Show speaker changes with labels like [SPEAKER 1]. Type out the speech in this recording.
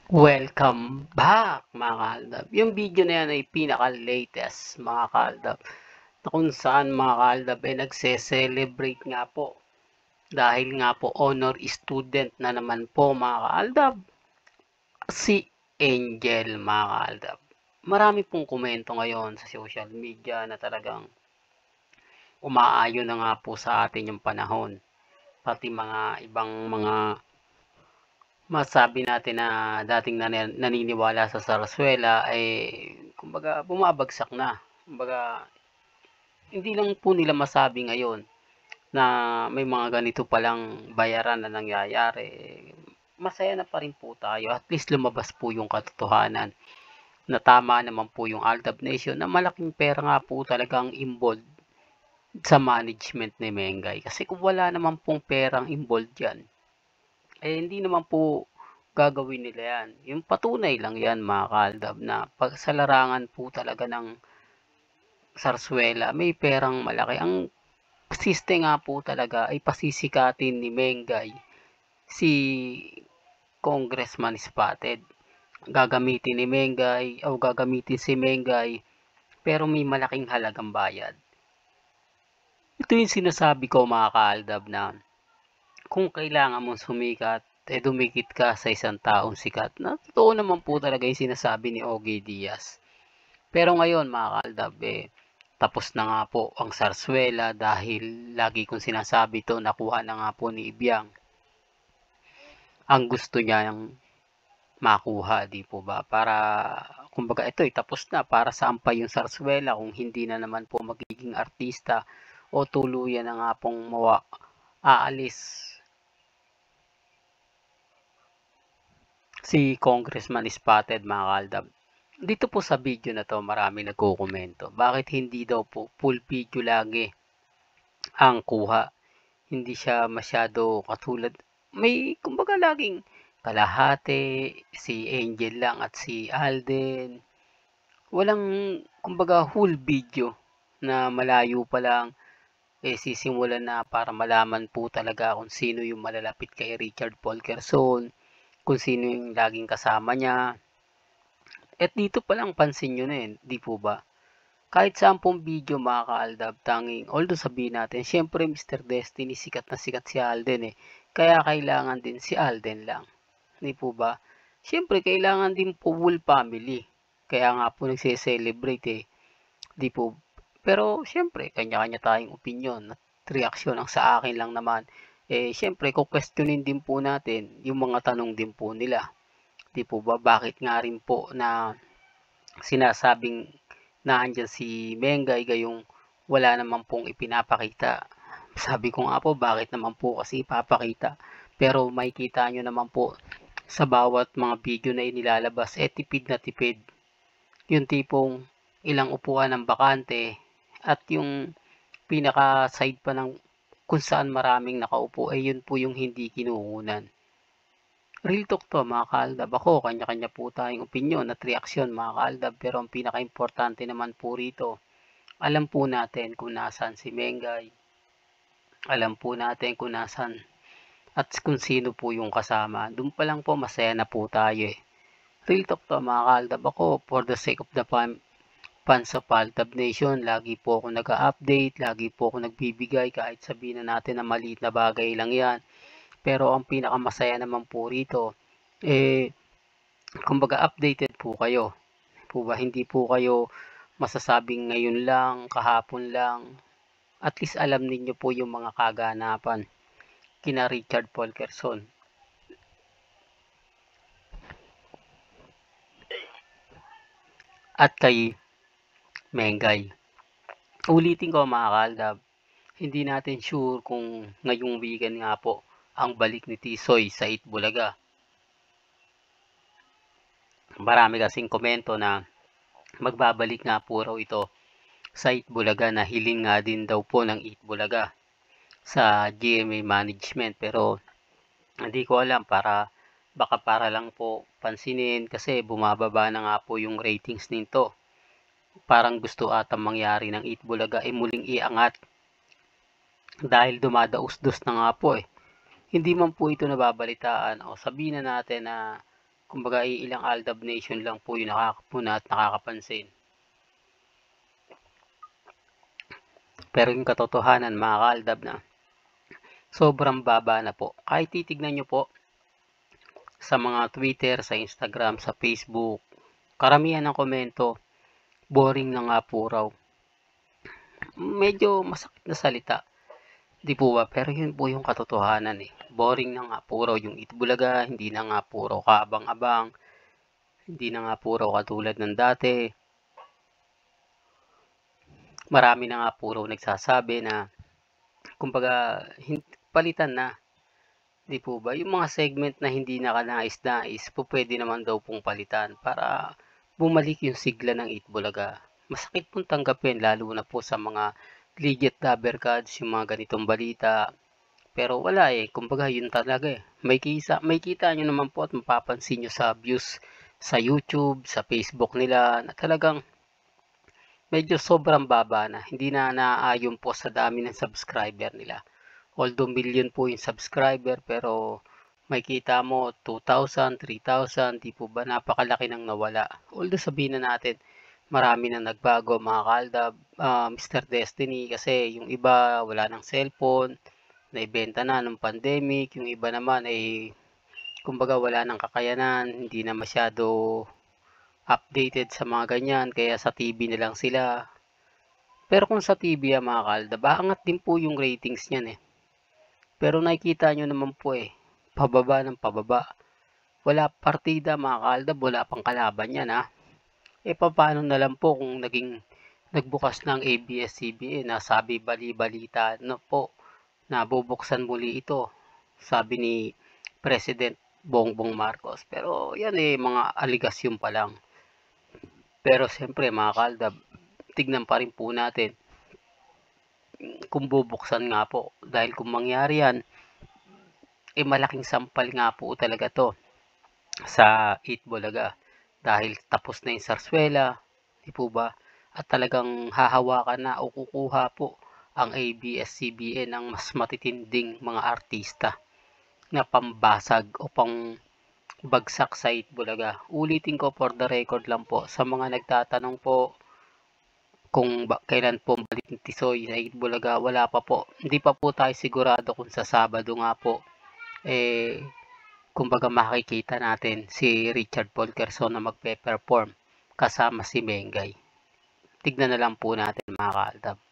[SPEAKER 1] Welcome back mga kaaldab. Yung video na yan ay pinaka-latest mga kaaldab na kung saan mga kaaldab ay nagse-celebrate nga po dahil nga po honor student na naman po mga kaaldab si Angel mga kaaldab. Marami pong komento ngayon sa social media na talagang umaayon na nga po sa atin yung panahon. Pati mga ibang mga masabi natin na dating naniniwala sa sarsuela ay kumbaga bumabagsak na. Kumbaga hindi lang po nila masabi ngayon na may mga ganito palang bayaran na nangyayari. Masaya na pa rin po tayo. At least lumabas po yung katotohanan na tama naman po yung Aldab Nation na malaking pera nga po talagang involved sa management ni Mengay. Kasi kung wala naman pong perang involved yan, eh hindi naman po gagawin nila yan. Yung patunay lang yan mga kaaldab na pag sa larangan po talaga ng sarsuela may perang malaki. Ang siste nga po talaga ay pasisikatin ni Mengay si Congressman Spotted. Gagamitin ni Mengay o gagamitin si Mengay pero may malaking halagang bayad. Ito yung sinasabi ko mga kaaldab na kung kailangan mong sumikat, dumikit ka sa isang taong sikat. Na totoo naman po talaga yung sinasabi ni Ogie Diaz. Pero ngayon mga kaaldab, tapos na nga po ang sarsuela dahil lagi kong sinasabi to, nakuha na nga po ni Ibiang ang gusto niya niyang makuha, di po ba? Para, kumbaga ito tapos na, para saan pa yung sarsuela kung hindi na naman po magiging artista o tuluyan na nga pong aalis si Congressman Spotted mga kaaldab. Dito po sa video na to marami nagko-komento. Bakit hindi daw po full video lagi ang kuha? Hindi siya masyado katulad. May kumbaga laging kalahati, si Angel lang at si Alden. Walang kumbaga whole video na malayo pa lang sisimulan na para malaman po talaga kung sino yung malalapit kay Richard Paul Quezon, kung sino yung laging kasama niya. At dito pa lang pansin nyo na di po ba? Kahit saan pong video mga kaaldab, tanging, although sabihin natin, syempre Mr. Destiny, sikat na sikat si Alden Kaya kailangan din si Alden lang. Di po ba? Syempre, kailangan din po full family. Kaya nga po nagse-celebrate Di po. Pero syempre, kanya-kanya tayong opinion at reaksyon. Ang sa akin lang naman, syempre, kukwestiyonin din po natin yung mga tanong din po nila. Di po ba? Bakit nga rin po na sinasabing na andyan si Mengay gayong wala naman pong ipinapakita. Sabi ko nga po, bakit naman po kasi ipapakita? Pero makikita nyo naman po sa bawat mga video na inilalabas, tipid na tipid. Yung tipong ilang upuan ng bakante at yung pinaka side pa ng kung saan maraming nakaupo, yun po yung hindi kinukunan. Real talk to mga kaaldab. Ako, kanya-kanya po tayong opinyon at reaksyon mga kaaldab. Pero ang pinaka-importante naman po rito, alam po natin kung nasaan si Mengay. Alam po natin kung nasaan at kung sino po yung kasama. Doon pa lang po masaya na po tayo Real talk to mga kaaldab. Ako, for the sake of the fans of Altab Nation, lagi po ako nag-update, lagi po ako nagbibigay kahit sabihin na natin na maliit na bagay lang yan. Pero ang pinakamasaya naman po rito, kumbaga updated po kayo. Po ba, hindi po kayo masasabing ngayon lang, kahapon lang. At least alam ninyo po yung mga kaganapan kina Richard Paul Quezon at kay Mengay. Ulitin ko mga kaaldab, hindi natin sure kung ngayong weekend nga po ang balik ni Tisoy sa Itbulaga. Marami kasing komento na magbabalik nga po raw ito sa Itbulaga na hiling nga din daw po ng Itbulaga sa GMA management pero hindi ko alam baka para lang po pansinin kasi bumababa na nga po yung ratings nito. Parang gusto atang mangyari ng Itbulaga muling iangat dahil dumadaos-dos na nga po Hindi man po ito nababalitaan o sabihin na natin na Kumbaga ilang Aldab Nation lang po yung nakakapuna at nakakapansin. Pero yung katotohanan mga kaaldab na sobrang baba na po. Kahit titignan nyo po sa mga Twitter, sa Instagram, sa Facebook, karamihan ng komento, boring na nga po raw. Medyo masakit na salita, di po ba? Pero yun po yung katotohanan eh. Boring na nga po raw yung Itbulaga, hindi na nga po raw kaabang-abang, hindi na nga po raw katulad ng dati. Marami na nga po raw nagsasabi na kumbaga palitan na. Di po ba? Yung mga segment na hindi nakanais-nais po pwede naman daw pong palitan para bumalik yung sigla ng Itbulaga. Masakit pong tanggapin lalo na po sa mga legit lover cards, yung mga ganitong balita. Pero wala eh, kumbaga yun talaga eh. May kita nyo naman po at mapapansin nyo sa views sa YouTube, sa Facebook nila na talagang medyo sobrang baba na. Hindi na naaayon po sa dami ng subscriber nila. Although million po yung subscriber pero may kita mo 2,000, 3,000, di po ba napakalaki nang nawala. Although sabihin na natin marami na nagbago mga kaaldab, Mr. Destiny kasi yung iba wala ng cellphone, naibenta na ng pandemic, yung iba naman ay kumbaga wala ng kakayanan, hindi na masyado updated sa mga ganyan, kaya sa TV na lang sila. Pero kung sa TV mga kaaldab, aangat din po yung ratings niyan eh. Pero nakikita nyo naman po eh, pababa ng pababa. Wala partida mga kaaldab, wala pang kalaban yan ha. Eh paano na lang po kung nagbukas ng ABS-CBN na sabi bali-balita na po na bubuksan muli ito, sabi ni President Bongbong Marcos. Pero yan eh, mga aligasyon pa lang. Pero siyempre mga kaaldab, tignan pa rin po natin kung bubuksan nga po. Dahil kung mangyari yan, eh malaking sampal nga po talaga to sa Itbulaga. Dahil tapos na yung Sarsuela, di po ba? At talagang hahawakan na o kukuha po ang ABS-CBN ng mas matitinding mga artista na pambasag o pang bagsak sa Itbulaga. Ulitin ko for the record lang po sa mga nagtatanong po kung kailan po balik ni Tisoy sa Itbulaga, wala pa po. Hindi pa po tayo sigurado kung sa Sabado nga po eh kumbaga makikita natin si Richard Paul Quezon na magpe-perform kasama si Mengay. Tignan na lang po natin mga kaaldab.